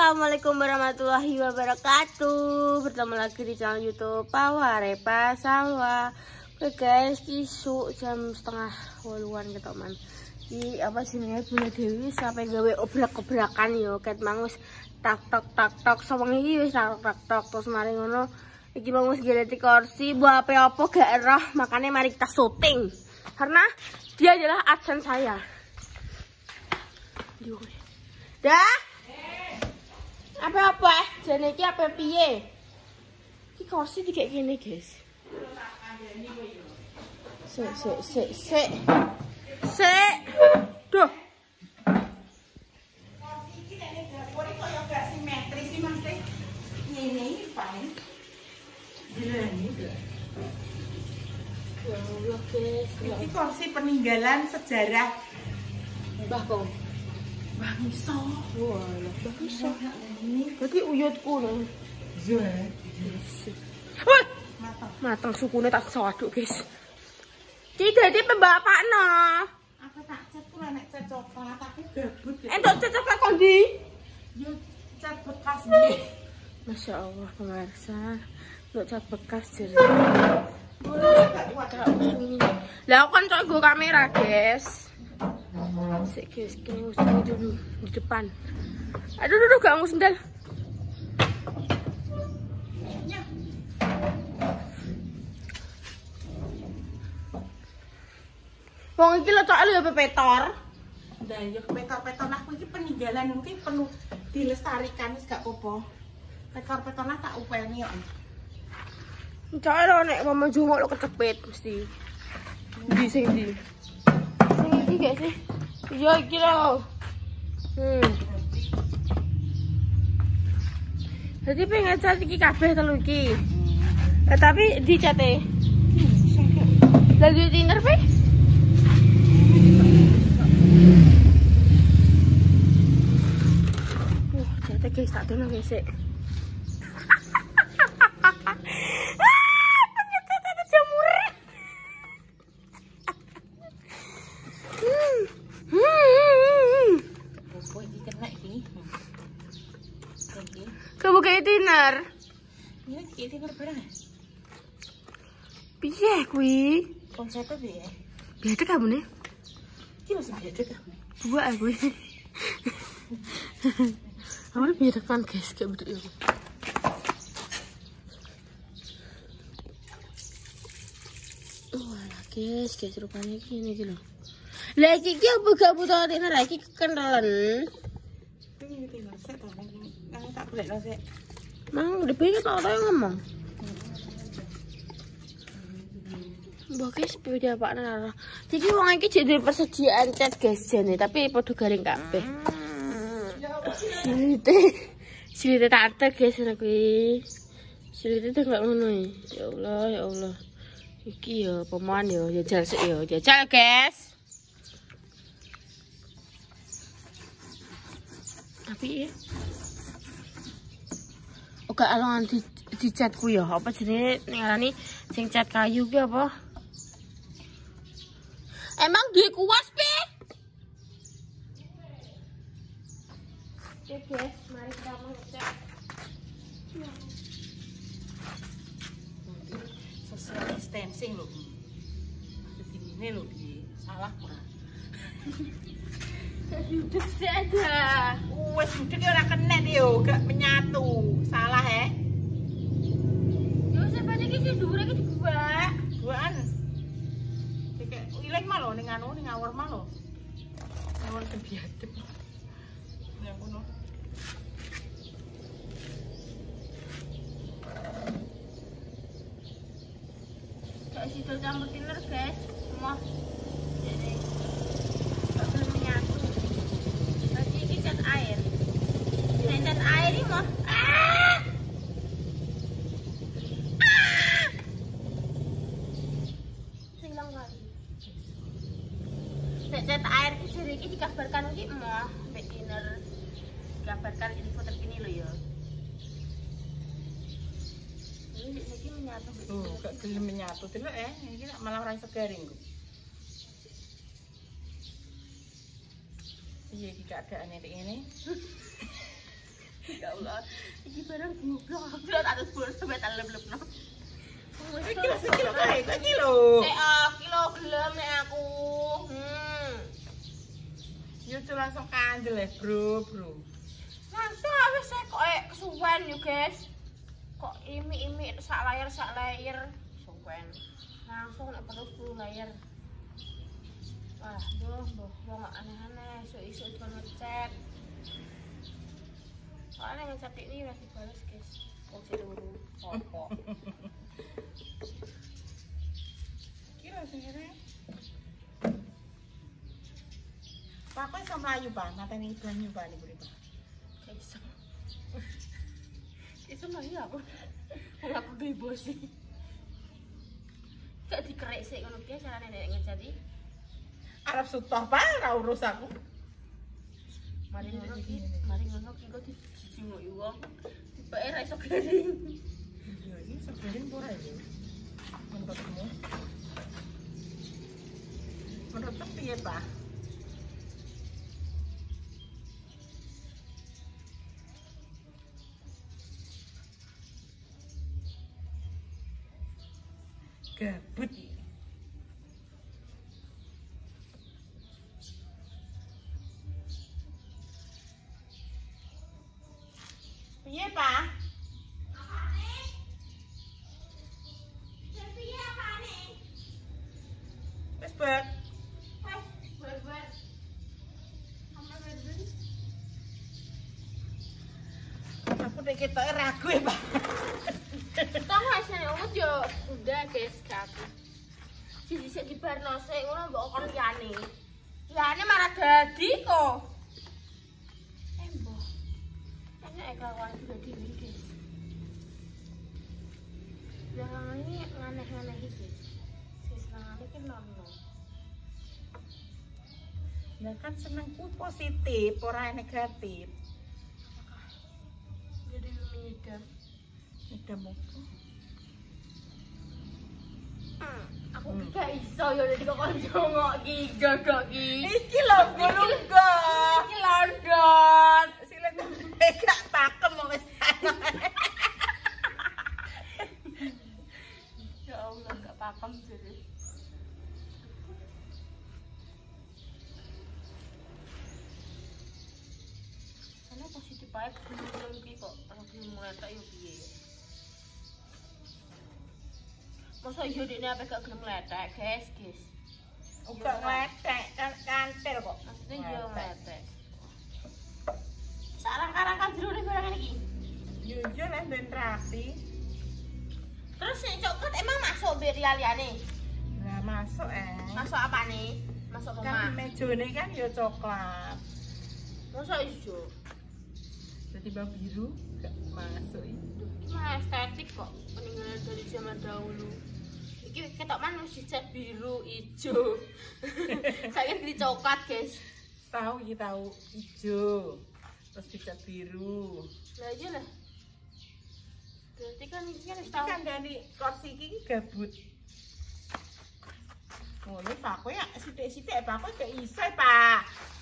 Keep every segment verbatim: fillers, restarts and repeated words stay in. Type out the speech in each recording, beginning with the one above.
Assalamualaikum warahmatullahi wabarakatuh. Bertemu lagi di channel YouTube Pawarepa Salwa. Oke guys, isu jam setengah waluan gitu man. Di apa sih nih Bunda Dewi sampai gawe obrak-obrakan yo ket mangus tak tok tak tok sawang iki wis tak tak tok terus mari ngono iki mangus geleti kursi buat apa-apa gak eroh, makanya mari kita syuting karena dia adalah absen saya. Dah apa-apa jane iki apa piye? Iki kursi iki kayak gini, guys. Sik sik sik sik. Sik. Duh. Kursi iki nek dapur iki koyo gak simetris sih, Mas. Ngene iki paling. Dilani. Ya Allah, guys. Iki kursi peninggalan sejarah Mbah Kong. Mbah Miso. Wah, Mbah Miso. Berarti uyutku lho. Iya. Wah, Matang. matang sukune tak sawaduk, guys. Iki dadi pembapakno. Aku tak cat ku nek cat coklat aku gabut. Entuk cat coklat kondi? Yo cat bekas iki. Masya Allah, pemirsa. Entuk cat bekas jere. Boleh gak kuat. Lah aku kan cok nggo kamera, guys. Sik guys, kene wis dulu di depan. Aduh, aduh, gak mau sendal. Wong iki lho cok lho pepetor. Lah yo petor-petor aku iki peninggalan mungkin penuh dilestarikan wis gak apa-apa. Petor-petor tak upeni kok. Cok lho nek mama jungok lo kecepet mesti. Ndi sing ndi? Sing iki gak sih? Iya iki lho. Hmm. Jadi pengen cat iki kabeh telu iki. Eh, tapi dicate. Lagi dinner pe? Wah, cate guys tak dono guys sik. Kamu kayak dinner. Ini iki dinner barang. Piye kuwi? Konsepnya piye? Biasa kamu nih. Iki masih biasa kan. Dua aku. Awal biasa kan guys kayak begitu. Wah, guys, guys rupanya gini gitu loh. Lagi iki apa gak butuh dinner lagi kenalan. Ini dinner set to. Nang tak boleh lo sik. Mang udah pengen tau yang ngomong. Mbak guys, beda apa nara. Jadi uang ini jadi persediaan cat guys jane, tapi podo garing kabeh. Silite, silite tante guys aku. Silite tuh nggak ngono ya Allah ya Allah. Iki ya pemoan ya jajal sik ya jajal guys. Tapi ya. Oke, alongan di di catku ya. Apa jenenge ngarani sing cat kayu ki apa? Emang di kuas pe? Oke guys, mari kita ngecat. Social distancing lho. Ini lho di salah ora. Duduk sih ada. Wes duduk ora kena yo, gak menyatu. Salah he. Yo sepeda iki dhuwure iki dibuak. Buan. Kayak ileng mah lho ning anu ning ngawur mah lho. Ngawur kebiadep. Ya ngono. Gak situ campur dinner guys. Semua. Jadi bakal menyatu. Tadi ini cat air. Nah, cat air ini mah. Ah! Ah! Hilang kali. Nek cat air ini jadi ini dikabarkan ini mah. Nek dinner dikabarkan info terkini loh ya. Ini ini menyatu. Oh, gak gelem menyatu delok eh. Iki malah ora iso garing kok. Iya iki keadaane ini. Ya Allah, iki barang goblok aku lho tak tebul sampe tak lep-lepno. Kilo kilo kae, kok kilo. Sik ah, kilo gelem nek aku. Hmm. Yo langsung kandel ya, Bro, Bro. Langsung wis kok eh kesuwen yo, guys. Kok imi-imi sak layar sak layar suwen. Langsung nek perlu sepuluh layar. Wah, duh, duh, wong aneh-aneh, isu-isu cuma ngechat. Soalnya ngechat ini udah dibales, guys. Wong seduru, opo. Kira sendiri. Pak, kok iso mlayu, Pak? Mateni banyu, Pak, niku, Pak. Gak iso. Iso mlayu aku. Wong aku bebas sih. Gak dikerek sik ngono ki carane nek ngechat iki. Arab sutoh, Pak, ora urus aku. Mari ngono ki, mari ngono ki kok dijingoki wong. Tibake ra iso garing. Iya, iki sebenarnya ora ya. Menurutmu? Menurut piye, Pak? Gabut. Piye, Pak? Apane? Piye apane? Wes, Bet. Wes, wes, wes. Sampai ben. Aku nek ketoke ragu ya, Pak. Tong rasane omot yo udah guys gak aku. Siji sik dibarno sik ngono mbok kon liyane. Liyane marah dadi kok. Eh mbok. Enak kawan juga dhewe guys. Jangan ini aneh-aneh iki. Wis nangane ki nono. Nah kan senengku positif, ora negatif. Jadi menyedam. Udah mau. Hmm, aku hmm. Gak iso ya dadi kok njongok ki, gagak ki. Iki lho gulungga. Iki London. Silet gak pakem wis. Ya Allah gak pakem sih. Karena positif aja belum ki kok, aku mulai tak yo piye. Masa iya dekne apa gak gelem ngletek, guys, guys. Uga ngletek, kan kantil kok. Maksudnya iya ngletek. Sarang-karang kan jerone barang iki. Yo yo nek ben rapi. Terus sing coklat emang masuk bir liyane? Lah masuk eh. Masuk apa nih? Masuk Kan rumah. mejone kan yo coklat. Masa ijo? Jadi bang biru gak masuk ini. Mah estetik kok, peninggalan dari zaman dahulu. Iki ketok man wis dicat biru, ijo. Saya ganti coklat, guys. Tahu iki tahu ijo. Terus dicat biru. Lah iya lah. Berarti kan ini kan wis Iki tahu. kan dari kursi iki gabut. Ngono Pak, kowe ya sithik-sithik Pak, kowe gak iso, Pak.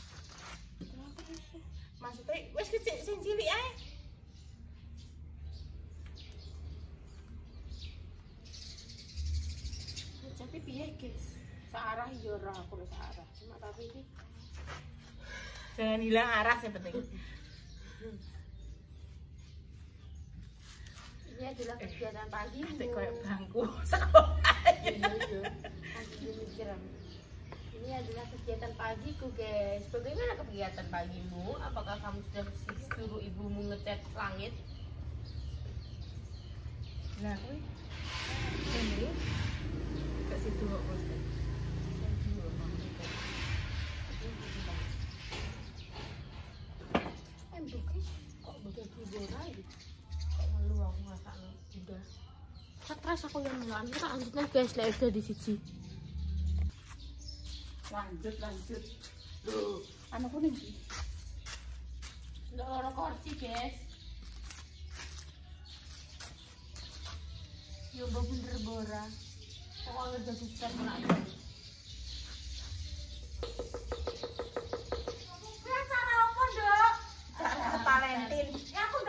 Maksudnya wis kecil sing cilik ae. Tapi piye, guys? Searah yo ora aku ora searah. Cuma tapi iki Jangan hilang arah yang penting. ini adalah kegiatan pagi. Kayak kayak bangku sekolah. Iya, iya. Aku mikiran. Ini adalah kegiatan pagiku, guys. Bagaimana kegiatan pagimu? Apakah kamu sudah suruh ibumu ngecat langit? Nah, kuwi. Ini gak situ kok, Bos. Eh, guys, kok bagian kibora gitu? Kok ngeluh aku ngerasakno udah. Stres aku yang ngeluh. Kita lanjutnya, guys, lah udah di siji. Lanjut, lanjut. Loh, anakku nih. Nggak loro kursi, guys. Yo mbok bener bora. Pokoknya udah dicat nak guys. Cara apa, Dok? Cara Valentine. Ya aku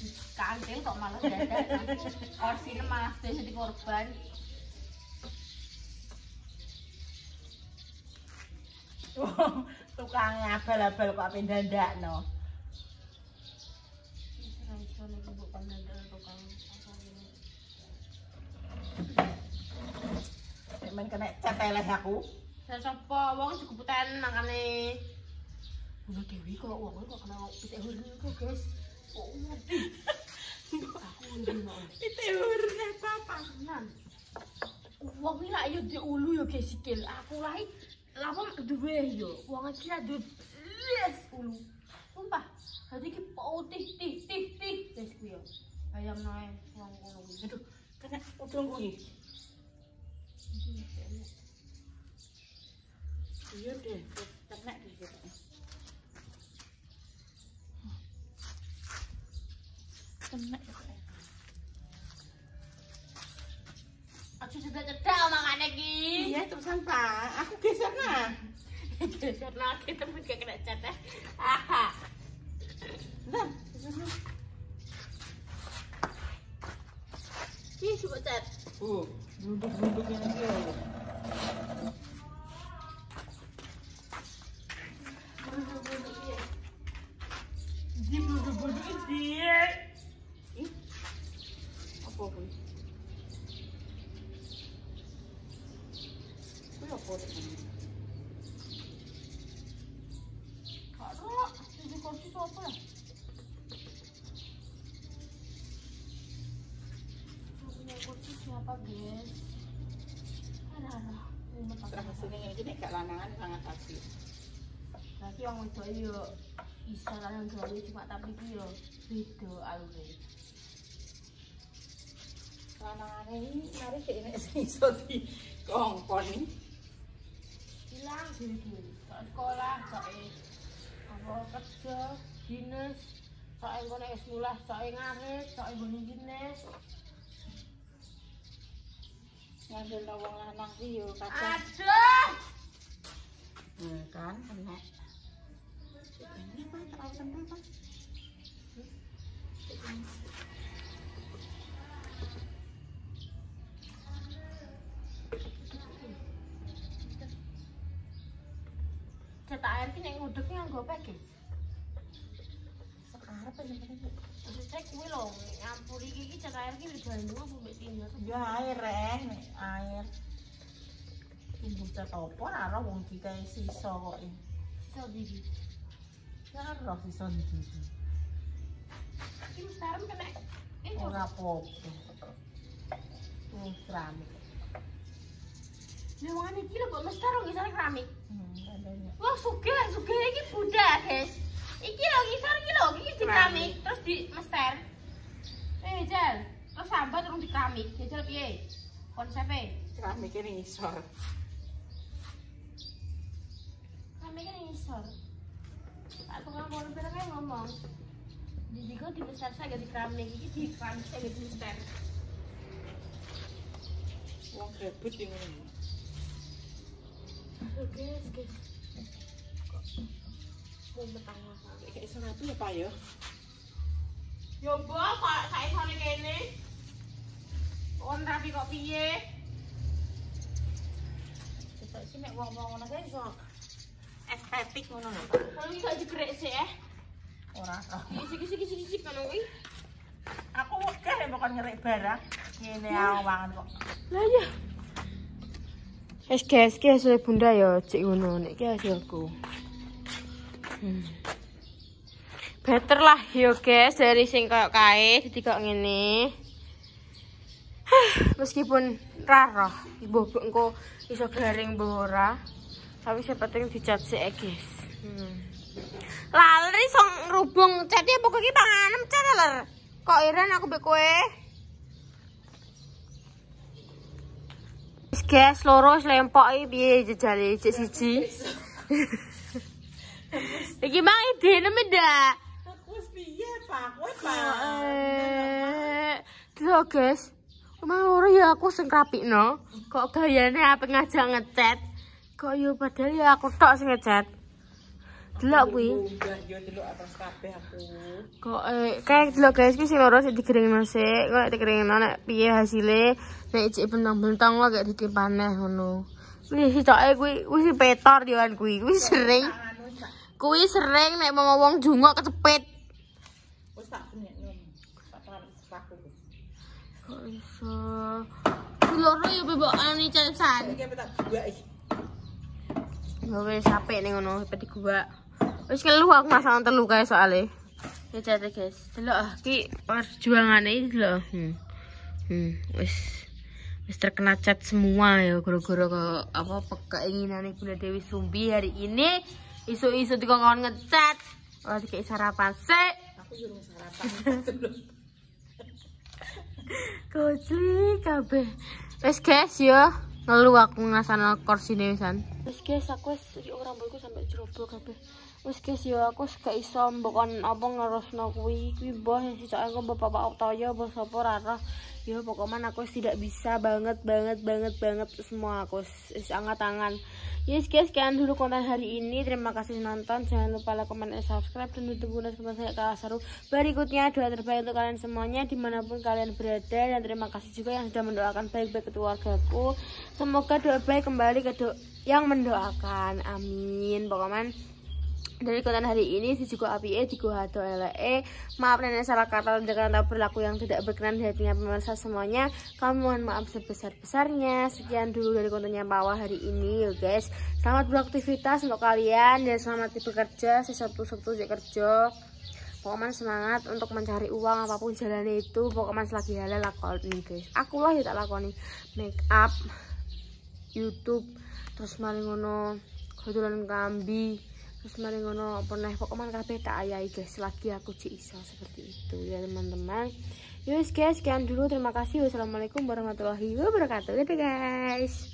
kantil kok malah dadak. Orsine malah jadi korban. Oh, tukangnya abal-abal kok ape ndandakno. Ora iso nek mbok pandandel tukang apa ngene. Nek men kena cat eleh aku. Sapa wong dikeputen makane. Bunuh Dewi kok wong kok kena pitik hurun kok, guys. Kok ngerti. Aku ngono. Pitik hurun apa tenan. Wong iki lak yo diulu yo guys sikil. Aku lae lapor duwe yo. Wong iki ra duwe yes ulu. Sumpah. Dadi iki putih tih tih tih wis kuwi yo. Bayang nae wong ngono kuwi. Aduh, kena udung kuwi. Iya deh, kena di situ. Kena ya kok. Aku sudah cedak makane iki. Iya, terusan Pak. Aku geser nah. Geser lagi temen gak kena cat. Aha. Bentar, geser nah. Ih, coba cat. Oh, duduk-duduk yang dia. Di duduk-duduk dia. Ih. Apa pun? Kuwi apa tenan? Karo, jadi kursi apa ya? Punya kursi siapa, guys? Ada-ada. Ini Terus sini iki nek gak lanangan sangat asli. Lagi yang wedok yo bisa lanang gawe cuma tapi iki yo beda alure. Lanangane iki mari sik nek iso di kongkon iki. Hilang dhewe-dhewe. Sak sekolah, sak apa kerja, dinas, sak engko nek wis mulih, sak ngarit, sak ngene dinas. Ngambil wong lanang iki yo kadang. Aduh. Nah, kan kena. Ini apa terlalu kental kan? Cetak air ki nek ngudek nganggo apa, guys? Sekarang bener-bener. Maksudnya kuwi lho, nyampur iki iki cetak air ki digandung apa mbek tinja? Ya air reng, air. Tunggu cat apa ora wong iki kae sisa kok. Iso iki. Ya ora sisa iki. Iki sekarang kena ini Ora apa-apa. Wis keramik. Lha wong iki lho kok mesti karo ngisor keramik. Hmm, adanya. Wah, sugih, sugih iki Bunda, guys. Iki lho ngisor iki lho, iki di keramik terus di mester. Eh, Jal. Terus sambat terus di keramik. Jajal piye? Konsepe? Keramik ini ngisor. Keramik kan ngisor. Pak tukang kono pirang ngomong. Jadi kok di mester saya di keramik iki di keramik saya di mester. Wong gabut iki ngono. Aduh, guys, guys. Mau betangnya. Kayak iso rapi ya, Pak ya? Yo mbok kok saisone kene. On rapi kok piye? Kita iki nek wong-wong ngono kae iso estetik ngono lho, Pak. Kalau iki gak digrek sih eh. Ora ora. Isi-isi-isi kan kuwi. Aku wegah nek kok ngerik barang. Ngene awangan kok. Lah ya. Wes guys, ki hasil Bunda ya cek ngono nek ki hasilku. Hmm. Better lah yo guys dari sing koyo kae dadi kok ngene. Meskipun raro, ibu engko iso garing mbok ora. Tapi sepenting dicat sik guys. Hmm. Laler iso ngrubung cat ya pokok iki panganem cat ler. Kok iren aku mbek kowe. Wis guys, loro wis lempoki piye jejale cek siji. Iki mang idene mendak. Aku wis piye, Pak? Kowe, Pak. Eh, lho guys. Mang loro ya aku sing rapikno. Kok gayane apik ngajak ngecat. Kok yo padahal ya aku tok sing ngecat. delok kuwi. Yo delok atas kabeh aku. Kok eh kayak delok guys iki sing loro sing digeringno sik, kok digeringno nek piye hasile nek cek bentang-bentang wae gak ditimpaneh ngono. Kuwi sitoke kuwi wis petor yo kan kuwi. Kuwi sering. Kuwi sering nek mau wong jungok kecepet. Wis tak benyekno. Tak paku. Kok iso. Loro yo bebokane cesan. Iki tak buak iki. Yo wis sampe ning ngono peti gua. Wis kelu aku masang telu kae soalé. Ya jate guys. Delok ah iki perjuangane iki lho. Hmm. Hmm, wis wis terkena cat semua ya gara-gara ke apa keinginan Bunda Dewi Sumbi hari ini isu-isu dikongkon ngecat. Oh dikei sarapan sik. Aku yo sarapan. Kocli kabeh. Wis guys yo ngelu aku ngasana kursine wisan. Wis guys aku wis ora mbokku sampe jerobol kabeh. Wis guys yo aku gak iso mbokon apa ngerosno kuwi. Kuwi mbah sing sicoke engko Bapak Oktoyo mbah sapa ora roh. Yo pokoknya aku tidak bisa banget banget banget banget semua aku wis angkat tangan. Yes guys, sekian dulu konten hari ini. Terima kasih nonton. Jangan lupa like, comment, dan subscribe. Dan tunggu konten saya kalah seru berikutnya. Doa terbaik untuk kalian semuanya dimanapun kalian berada. Dan terima kasih juga yang sudah mendoakan baik-baik ke keluargaku. Semoga doa baik kembali ke do yang mendoakan. Amin. Pokoknya dari konten hari ini si juga api e digo hado ele maaf nenek salah kata dan kata berlaku yang tidak berkenan di hatinya pemirsa semuanya. Kami mohon maaf sebesar-besarnya. Sekian dulu dari kontennya Pawa hari ini yo guys. Selamat beraktivitas untuk kalian dan selamat bekerja. Si Sabtu-Sabtu kerja. Pokoknya semangat untuk mencari uang apapun jalannya itu. Pokoknya selagi halal lakoni guys. Aku lah ya tak lakoni make up, YouTube, terus maling ngono kebetulan kambi. Terus mari ngono pernah pokoknya kabeh tak ayahi guys lagi aku cik iso seperti itu ya teman-teman. Yus guys sekian dulu terima kasih. Wassalamualaikum warahmatullahi wabarakatuh. Dadah guys.